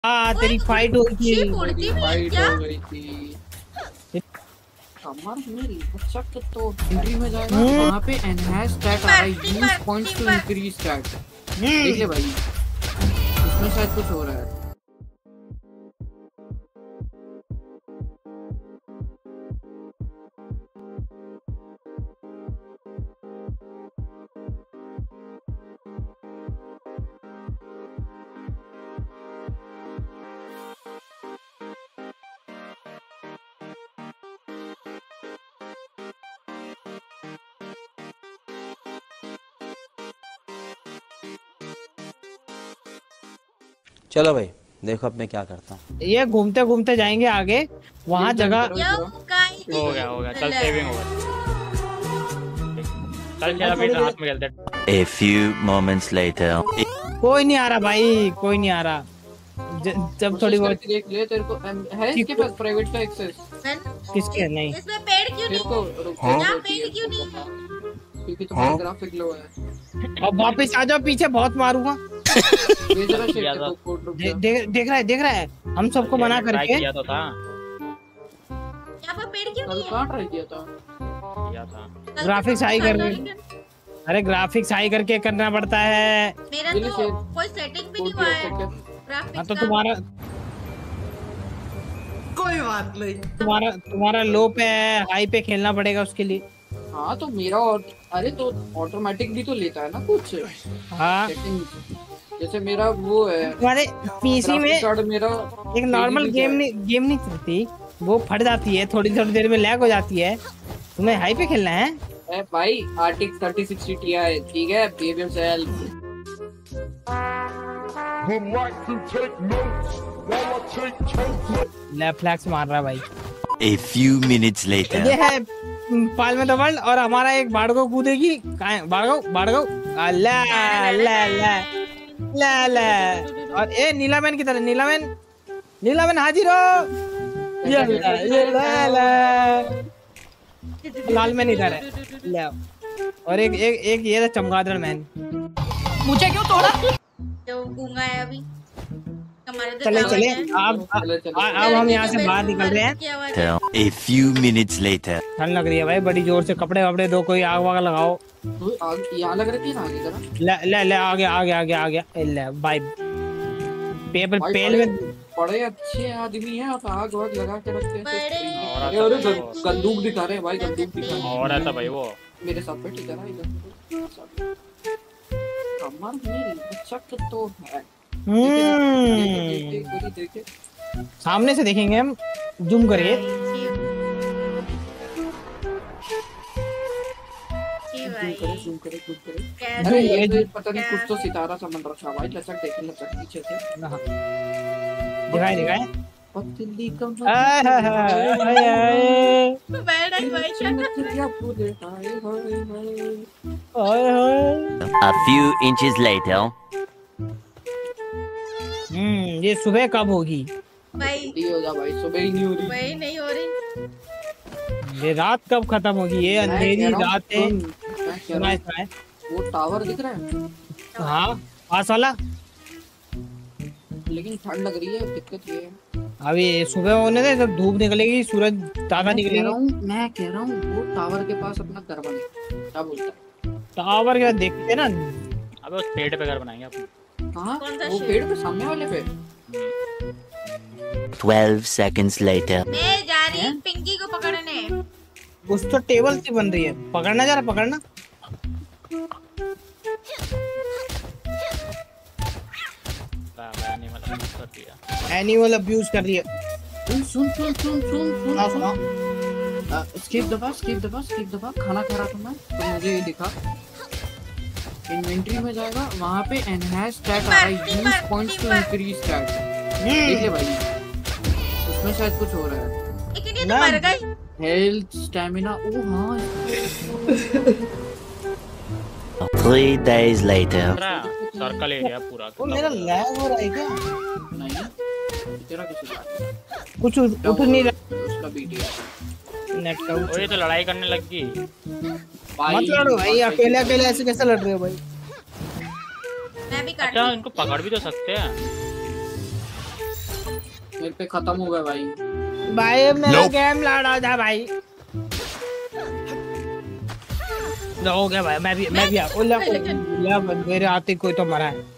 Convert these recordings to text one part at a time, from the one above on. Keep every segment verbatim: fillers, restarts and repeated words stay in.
हाँ तेरी फाइट हुई थी। फाइट हो गई थी। कमर मेरी बच्चा के तो एंट्री में जाएगा वहाँ पे एनहांस स्टैट आ रहा है, use points to increase stat. देख ले भाई इसमें शायद कुछ हो रहा है। चलो भाई देखो अब मैं क्या करता हूँ। ये घूमते घूमते जाएंगे आगे, वहाँ जगह हो गया हो गया चल सेविंग हो गया। चल चल अभी रात में खेलते हैं। A few moments later. कोई नहीं आ रहा भाई, कोई नहीं आ रहा। ज, जब थोड़ी बहुत देख ले तेरे को है इसके पास प्राइवेट का एक्सेस। किसके नहीं इसमें पेड़ क्यों नहीं है? यहाँ पेड़ क्यों नहीं है? क्योंकि तुम्हारा ग्राफिक लो है। अब वापस आ जाओ पीछे, बहुत मारूंगा। ये जरा शेयर को कोड रुक जा। देख देख रहा है देख रहा है हम सबको मना करके। किया तो था यहाँ पर पेड़ क्यों नहीं है? कहाँ ट्राई किया था? किया था ग्राफिक्स हाई कर रहे, अरे ग्राफिक्स हाई करके करना पड़ता है। मेरा तो कोई सेटिंग भी नहीं हुआ है ग्राफिक्स हाँ तो का। तुम्हारा कोई बात नहीं। तुम्हारा तुम्हारा लो पे है, हाई पे खेलना पड़ेगा उसके लिए। हाँ तो मेरा और अरे तो ऑटोमेटिक भी तो लेता है ना कुछ। हाँ जैसे मेरा वो है तुम्हारे पीसी में कार्ड मेरा एक नॉर्मल गेम नहीं गेम नहीं चलती, वो फट जाती है, थोड़ी थोड़ी देर में लैग हो जाती है। तुम्हें हाई पे खेलना है? ए भाई आरटीएक्स थर्टी सिक्सटी Ti ठीक है, behave yourself। लेफ्ट फ्लैक्स मार रहा है भाई। A few minutes later. ये है पाल में द वर्ल्ड और हमारा एक बाड़गो कूदेगी। कहाँ है बाड़गो? बाड़गो अल्लाह अल्लाह अल्लाह ला ला। और ए नीलामैन की तरह, नीलामैन नीलामैन हाजिर हो। ये ला ये ला ला लाल मैन इधर है ले। और एक एक एक ये चमगादड़ मैन। मुझे क्यों तोड़ा? जो गूंगा है अभी हमारे तो चले गाँव चले है। अब अब हम यहाँ से बाहर निकल रहे हैं। A few minutes later. ठंड लग रही है भाई बड़ी जोर से, कपड़े वपड़े दो, कोई आग वाग लगाओ। यहाँ लग रही थी ना आगे जरा। ले ले ले आ गया आ गया आ गया आ गया ले भाई पेपर पेल में। बड़े अच्छे आदमी हैं, आप आग वाग लगा के रखते हैं। और अरे अरे गं- बंदूक दिखा रहे हैं भाई, बंदूक दिखा रहे हैं। और ऐसा भाई वो मेरे साथ बैठ इधर आ इधर। कमर मेरी बच्चा के तो है। हम्म देखे देखे सामने से देखेंगे हम, जूम करिए। जी भाई जूम करे जूम करे। कैसे अरे ये तो पता नहीं कुछ तो सितारा सा बन रखा भाई। लचक देखे लचक पीछे से दिखाए दिखाए। पतली कमर आय हाय हाय हाय बैठ भाई चिमचिया पूरे हाय हाय हाय। हाय हाय। A few inches later. हम्म ये सुबह कब होगी? भाई ये हो जा भाई, सुबह ही नहीं हो रही। वही नहीं हो रही। ये रात कब खत्म होगी? ये अंधेरी रात है। मैं कह सुना रहा है हूँ, सुना है। वो टावर दिख रहा है हाँ पास वाला। लेकिन ठंड लग रही है, दिक्कत ये है। अभी सुबह होने दे, जब धूप निकलेगी, सूरज ताजा मैं कह निकलेगा। रहा हूँ मैं कह रहा हूँ वो टावर के पास अपना घर बने, क्या बोलता है? टावर क्या देखते ना। अबे उस पेड़ पे घर बनाएंगे अपन। कहाँ? कौन सा वो शेर? पेड़ पे सामने वाले पे। Twelve seconds later. मैं जा रही हूँ पिंकी को पकड़ने। कुछ तो टेबल सी बन रही है, पकड़ना जरा पकड़ना। एनिमल कर दिया। एनिमल अब्यूज कर रही है। सुन सुन सुन सुन सुन सुनाओ सुनाओ। सुन स्किप दबा स्किप दबा स्किप दबा। खाना खा रहा था मैं तो मुझे ये दिखा इन्वेंटरी में जाएगा, वहाँ पे एनहांस स्टैट आ रहा है, use points to increase stat. देख ले भाई उसमें शायद कुछ हो रहा है। लेकिन ये तो मर गई। हेल्थ स्टैमिना ओ हाँ। Three days later. Circle area पूरा। वो मेरा लैग हो रहा है क्या? नहीं तेरा किसी का कुछ उठ नहीं रहा उसका बीटी नेट का। और ये तो लड़ाई करने लग गई। मत लड़ो भाई, अकेले अकेले ऐसे कैसे लड़ रहे हो भाई? मैं भी काट अच्छा इनको पकड़ भी तो सकते हैं। मेरे पे खत्म हो गया भाई। भाई मेरा गेम लड़ा था भाई। लो हो गया भाई, मैं भी मैं भी आ ओ ले ले मेरे आते कोई तो मरा है।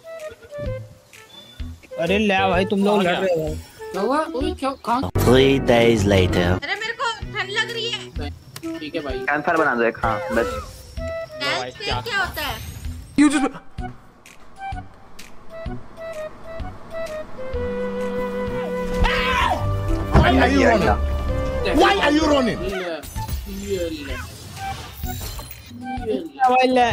अरे ले भाई तुम लोग लड़ रहे हो। क्या हुआ? ओए क्या कहां? Three days later. अरे मेरे को ठंड लग रही है। ठीक है भाई। कैंसर बना दो एक। हाँ बस। हेल्थ पे क्या होता है? Why are you running? Why are you running? ये ले, ये ले। भाई ले।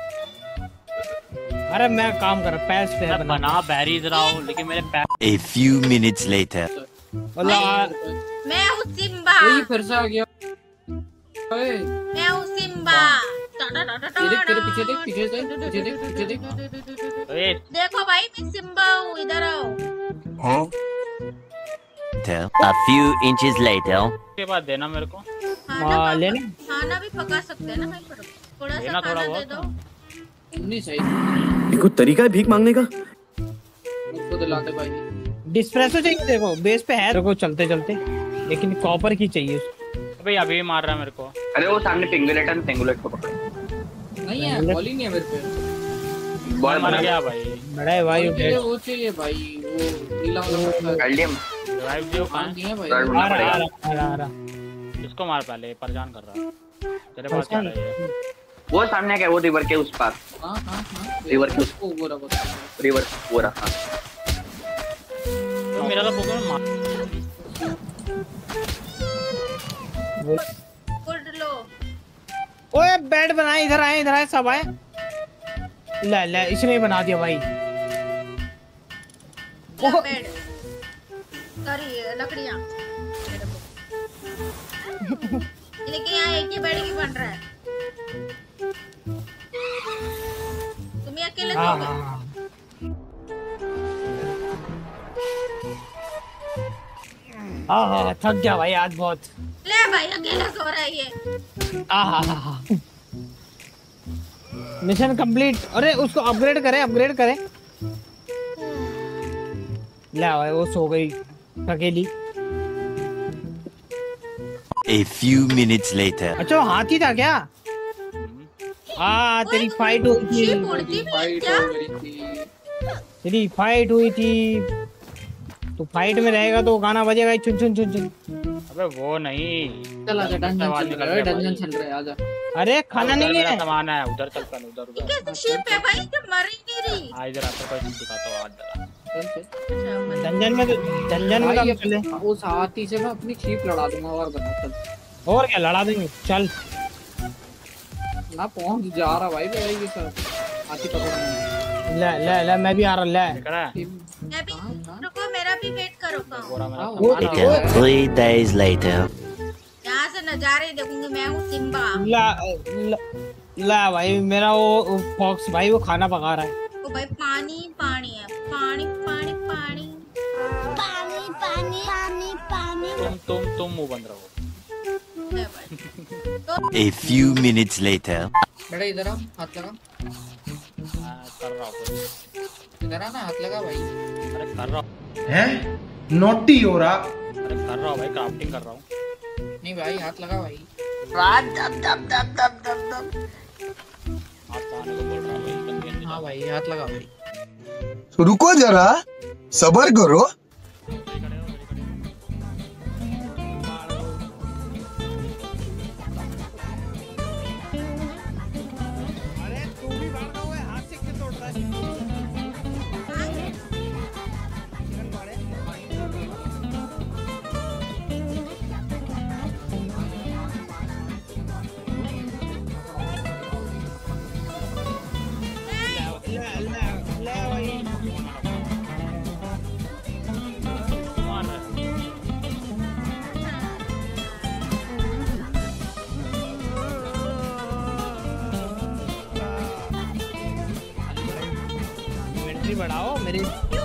अरे मैं काम कर रहा पैस पे है मैं बना बैरीज रहा हूँ लेकिन मेरे पैर A few minutes later. मैं हूँ सिम्बा। वही फिर से आ गया। ओए मैं हूँ सिम्बा। ये देख तेरे पीछे देख, पीछे देख, पीछे देख, पीछे देख। ए, देखो भाई मैं सिम्बा हूँ, इधर आओ। A few inches later. के बाद देना मेरे को। खाना हाँ, पका- लेना। खाना भी पका सकते हैं ना भाई, पर थोड़ा सा लेना थोड़ा खाना दे बहुत। दो। नहीं सही। ये कोई तरीका है भीख मांगने का? मुझको दिलाते भाई। डिस्प्रेसो चाहिए देखो बेस पे है देखो चलते चलते, लेकिन कॉपर की चाहिए। भाई अभी मार रहा है मेरे को। अरे वो सामने पिंगुलेट है, पिंगुलेट को पकड़ो। नहीं है, बॉल ही नहीं है मेरे पे। बॉल मर बना गया भाई। बड़ा है भाई बॉल के लिए वो चाहिए भाई, वो नीला वाला पत्थर। कर लिया। रिवाइव दियो काम कहाँ नहीं है भाई। ढूंढना आ रहा पड़ेगा। आ रहा आ रहा आ रहा। इसको मार पहले, परेशान कर रहा है। तेरे पास क्या है? वो सामने क्या, वो रिवर के उस पार। हाँ हाँ हाँ। रिवर के उसको वो रहा बता। रिवर वो रहा। तो मेरा तो पोकेमॉन मार। गुड लो। ओए बेड बनाए, इधर आए इधर आए सब आए। ले ले इसने ही बना दिया भाई। क्या बेड? सॉरी लकड़ियाँ। लेकिन यहाँ एक ही बेड क्यों बन रहा है? तुम ही अकेले हाँ सोओगे? हाँ हाँ। हाँ हाँ थक गया भाई आज बहुत। ले भाई अकेला सो रहा है ये। आहा मिशन कंप्लीट। अरे उसको अपग्रेड करें अपग्रेड करें। ले भाई वो सो गई अकेली। A few minutes later. अच्छा वो हाथी था क्या? हाँ तेरी फाइट हुई थी, ये उड़ती भी है फाइट क्या? हो गई थी। तेरी फाइट हुई थी। तू फाइट में रहेगा तो गाना बजेगा चुन चुन चुन चुन। अबे वो नहीं। चल आजा, डंजन आवाज चल निकल रहा है, रहा है डंजन भाई। चल रहा है, आजा। अरे खाना उधर नहीं मेरा है। सामान है, उधर चल पहले, उधर उधर। कैसे शिप है भाई जो मर ही नहीं रही? आ इधर आकर कोई दिखाता हूँ आज जरा। चल चल। अच्छा, मत- डंजन में तो डंजन में भाई तो चले। अब उस हाथी से मैं अपनी छीप लड़ा दूंगा और बता चल। और क्या लड़ा देंगे चल। ना पहुंच जा रहा भाई मेरा ये सब हाथी पकड़ने। ले ले ले मैं भी आ रहा ले। दिख रहा है? मैं भी कहाँ, कहाँ? रुको, मेरा भी वेट करो। कहाँ? बोरा मेरा हाँ, सामान वो है। देखो। Later. Three days later. यहाँ से नजारे देखूंगी। मैं हूँ सिम्बा। ला ला, ला भाई मेरा वो फॉक्स भाई वो खाना पका रहा है। तो भाई पानी पानी है, पानी पानी पानी पानी पानी पानी पानी तुम तुम तुम मुंह बंद रहो। है भाई। A few minutes later. बेटा इधर आ, हाथ लगा। मैं कर रहा हूँ। इधर आ ना, हाथ लगा भाई। अरे कर रहा हूँ, हैं? नोटी हो रहा। अरे कर रहा हूँ भाई, क्राफ्टिंग कर रहा हूँ। नहीं भाई, हाथ लगा भाई। हाथ पाने को बोल रहा हूँ भाई, बंदी नहीं हाँ भाई, हाथ लगा भाई। रुको जरा, सबर करो। अरे तू भी भाग रहा है हाथ से क्यों तोड़ रहा है? ले ले ले भाई। मार रहा है। इन्वेंटरी बढ़ाओ मेरे।